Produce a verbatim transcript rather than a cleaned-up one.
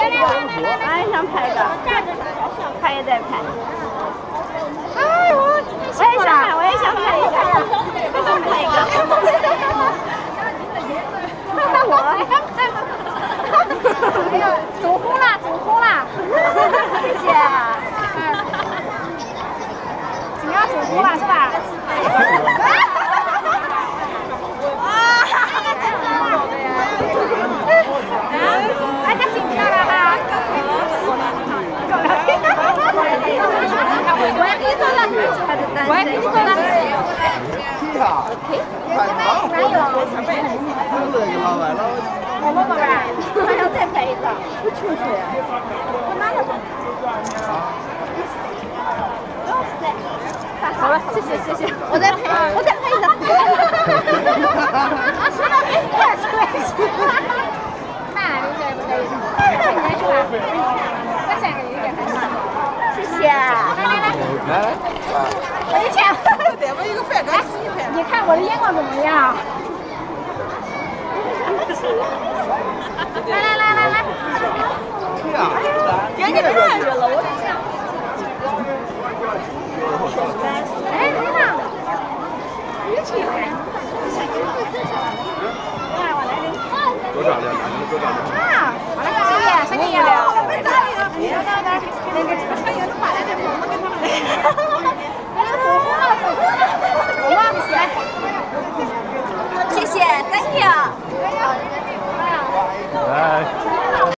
俺也想拍个，拍也在拍。哎我我也想拍，我也想拍一个，我想拍一个。我哎呀，走红了，走红了，谢谢。今天走红了是吧？哎，他紧张了哈。我也可以做的，我也可以做的。哪有？我摸摸吧，还要再拍一张。不清楚呀。我拿了。好了，谢谢谢谢。我再拍，我再拍一张。那有点不可以。再去吧。再三个有点害怕。谢谢。来来来。来。我一千。对，我一个饭干洗一拍。你看我的眼光怎么样？来来来来来。给你看着了。